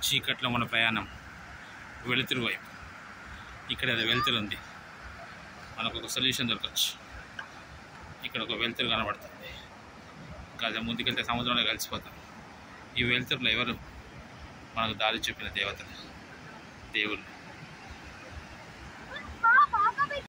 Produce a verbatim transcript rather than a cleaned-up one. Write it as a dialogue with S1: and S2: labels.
S1: చీకట్లో మన ప్రయాణం వెలుతురు వైపు. ఇక్కడ అది వెలుతురు ఉంది, మనకు ఒక సొల్యూషన్ దొరకచ్చు. ఇక్కడ ఒక వెలుతురు కనబడుతుంది, కాదు ముందుకెళ్తే సముద్రంలో కలిసిపోతాం. ఈ వెలుతురులో ఎవరు? మనకు దారి చూపిన దేవతలు, దేవుళ్ళు.